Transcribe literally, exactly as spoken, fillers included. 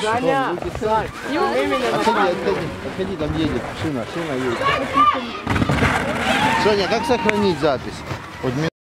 Саня, Сань, Отходи, отходи, отходи, там едет, шина, шина едет. Соня, как сохранить запись? Вот